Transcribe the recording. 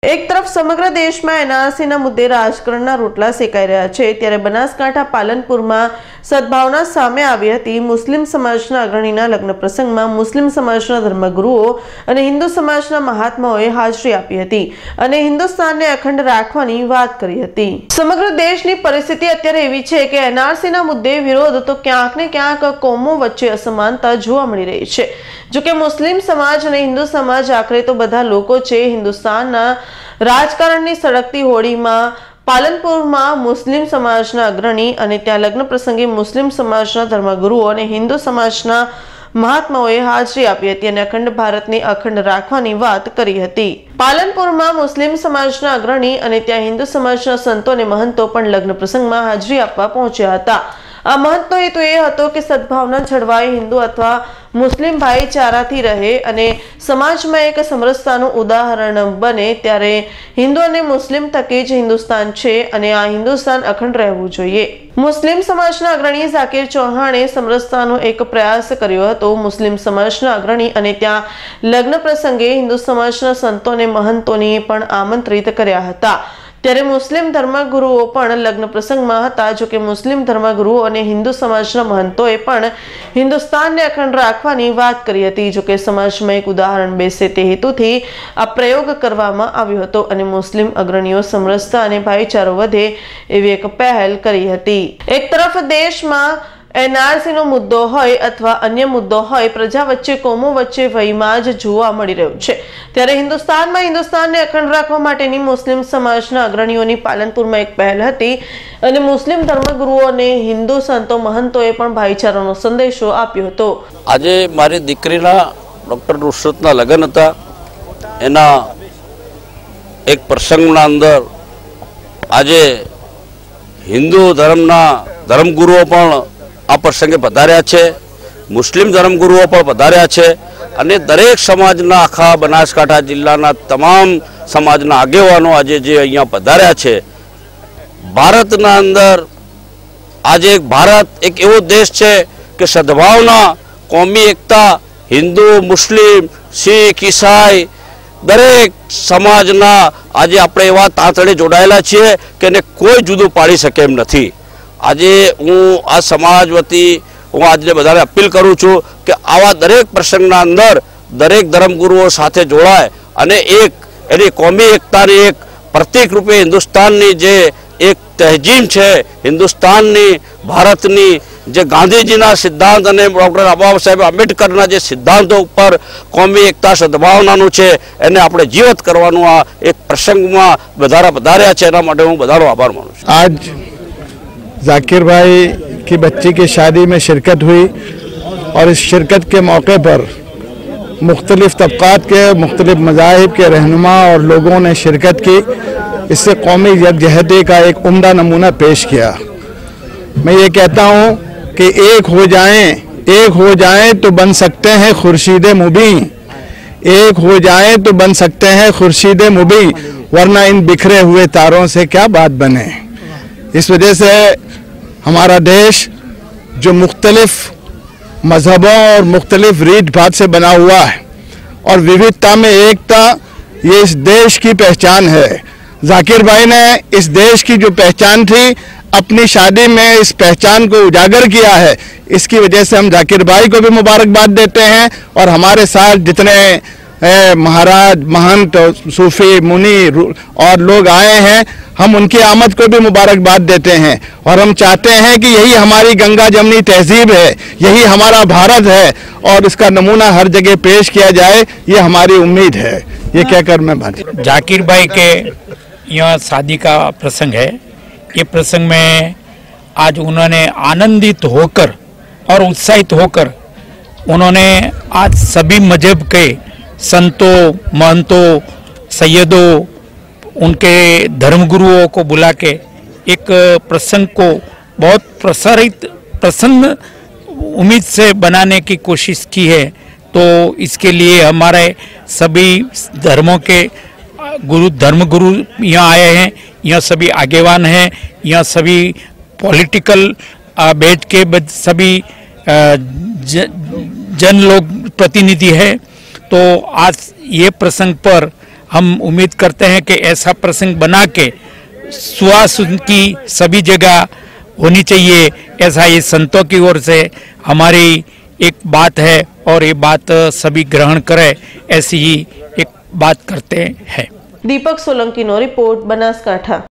एक तरफ समग्र देश में एनआरसीना मुद्दे राजकारणना रोटला सेकाई रह्या छे, त्यारे बनासकांठा पालनपुरमां सद्भावना सामे आवी हती। मुस्लिम समाजना अग्रणीना लग्न प्रसंगमां मुस्लिम समाजना धर्मगुरुओ अने हिंदू समाजना महात्माओए हाजरी आपी हती अने हिंदुस्तानने अखंड राखवानी वात करी हती। समग्र देशनी परिस्थिति अत्यारे एवी छे के एनआरसीना मुद्दे विरोध तो क्यांक ने क्यांक कोमो वच्चे असमानता जोवा मळी रही छे। जो कि मुस्लिम समाज और हिंदू समाज आखरे तो बधा लोको छे। हिंदुस्तानना राजकारणनी सळगती होळीमां पालनपुरमां मुस्लिम समाजना अग्रणी अने त्यां लग्न प्रसंगे मुस्लिम समाजना धर्मगुरुओ अने हिंदू समाजना महात्माओए हाजरी आपी हती अने अखंड भारतने अखंड राखवानी वात करी हती। पालनपुरमां मुस्लिम समाजना अग्रणी अने त्यां हिंदू समाजना संतो अने महंतो पण लग्न प्रसंगमां हाजरी आपवा पहोंच्या हता। आ महत्वनो हेतु ए हतो के सद्भावना जळवाय, हिंदू अथवा मुस्लिम भाईचाराथी रहे अने समाजमां एक समरसतानुं उदाहरण बने। त्यारे हिंदू अने मुस्लिम थकी ज हिंदुस्तान छे अने आ हिंदुस्तान अखंड रहेवुं जोईए। मुस्लिम समाजना अग्रणी ઝાકીર ચૌહાણે સમરસતાનો એક પ્રયાસ કર્યો હતો। મુસ્લિમ સમાજના અગ્રણી અને ત્યાં લગ્ન પ્રસંગે હિન્દુ સમાજના સંતોને મહંતોને પણ આમંત્રિત કર્યા હતા। ત્યારે મુસ્લિમ ધર્મગુરુઓ પણ લગ્ન પ્રસંગમાં હતા। જો કે મુસ્લિમ ધર્મગુરુઓ અને હિન્દુ સમાજના મહંતોએ પણ હિન્દુસ્તાનને અખંડ રાખવાની વાત કરી હતી। જો કે સમાજમાં એક ઉદાહરણ બેસે તે હેતુથી આ પ્રયોગ કરવામાં આવ્યો હતો અને મુસ્લિમ અગ્રણીઓ સમરસતા અને ભાઈચારો વધે એવી એક પહેલ કરી હતી। એક તરફ દેશમાં एनआरसी नो मुद्दो होय अथवा अन्य मुद्दो होय, प्रजा वच्चे कोमो वच्चे वहीमाज जोवा मळी रह्यो छे। त्यारे हिंदुस्तानमां हिंदुस्तानने अखंड राखवा माटेनी मुस्लिम समाजना अग्रणीओनी पालनपुरमां एक पहल हती अने मुस्लिम धर्मगुरुओ अने हिंदू संतो महंतोए पण भाईचारानो संदेशो आप्यो हतो। आजे मारी दीकरीना डॉक्टर नुसरतना लग्न हता। एना एक प्रसंगना अंदर आजे हिंदू धर्मना धर्मगुरुओ पण आ प्रसंगे पधार्या छे, मुस्लिम धर्मगुरुओ पण पधार्या छे अने दरेक समाजना आखा बनासकांठा जिल्लाना तमाम समाजना आगेवानो आजे जे अहींया पधार्या छे। भारतना अंदर आजे भारत एक एवो देश छे के सद्भावना, कौमी एकता, हिंदू मुस्लिम सिख ईसाई दरेक समाजना आजे आपणे एवा तांतणे जोडाયેલા छीए के ने कोई जुदું पाड़ी शके एम नथी। આજે હું આ સમાજ વતી હું આજે બધાને અપીલ કરું છું કે આવા દરેક પ્રસંગના અંદર દરેક ધર્મગુરુઓ સાથે જોડાય અને એક એની કોમી એકતાની એક પ્રતીક રૂપે હિન્દુસ્તાનની જે એક તહેજીમ છે, હિન્દુસ્તાનની ભારતની જે ગાંધીજીના સિદ્ધાંત અને ડૉક્ટર બાબા સાહેબ આંબેડકરના જે સિદ્ધાંતો ઉપર કોમી એકતા સદભાવનાનું છે એને આપણે જીવત કરવાનું આ એક પ્રસંગમાં વધારા પધાર્યા છે એના માટે હું બધાનો આભાર માનું છું। आज ઝાકીર भाई की बच्ची की शादी में शिरकत हुई और इस शिरकत के मौके पर मुख्तलिफ तबक़ात के मुख्तलिफ मज़ाहिब के रहनुमा और लोगों ने शिरकत की। इससे कौमी यकजहती का एक उम्दा नमूना पेश किया। मैं ये कहता हूँ कि एक हो जाएं तो बन सकते हैं खुर्शीद मुबीन, एक हो जाएं तो बन सकते हैं खुर्शीद मुबीन, वरना इन बिखरे हुए तारों से क्या बात बने। इस वजह से हमारा देश जो मुख्तलिफ मज़हबों और मुख्तलिफ रीत भात से बना हुआ है और विविधता में एकता, ये इस देश की पहचान है। ज़ाकिर भाई ने इस देश की जो पहचान थी अपनी शादी में इस पहचान को उजागर किया है। इसकी वजह से हम ज़ाकिर भाई को भी मुबारकबाद देते हैं और हमारे साथ जितने महाराज महंत सूफी मुनि और लोग आए हैं हम उनकी आमद को भी मुबारकबाद देते हैं और हम चाहते हैं कि यही हमारी गंगा जमनी तहजीब है, यही हमारा भारत है और इसका नमूना हर जगह पेश किया जाए, ये हमारी उम्मीद है। ये कहकर मैं ज़ाकिर भाई के यहाँ शादी का प्रसंग है। ये प्रसंग में आज उन्होंने आनंदित होकर और उत्साहित होकर उन्होंने आज सभी मजहब के संतों महंतों सैयदों उनके धर्मगुरुओं को बुला के एक प्रसंग को बहुत प्रसन्न उम्मीद से बनाने की कोशिश की है। तो इसके लिए हमारे सभी धर्मों के धर्मगुरु यहाँ आए हैं, यहाँ सभी आगेवान हैं, यहाँ सभी पॉलिटिकल बैठ के सभी जन लोग प्रतिनिधि है। तो आज ये प्रसंग पर हम उम्मीद करते हैं कि ऐसा प्रसंग बना के सुहास उनकी सभी जगह होनी चाहिए, ऐसा ये संतों की ओर से हमारी एक बात है और ये बात सभी ग्रहण करें, ऐसी ही एक बात करते हैं। दीपक सोलंकी नो रिपोर्ट, बनासकांठा।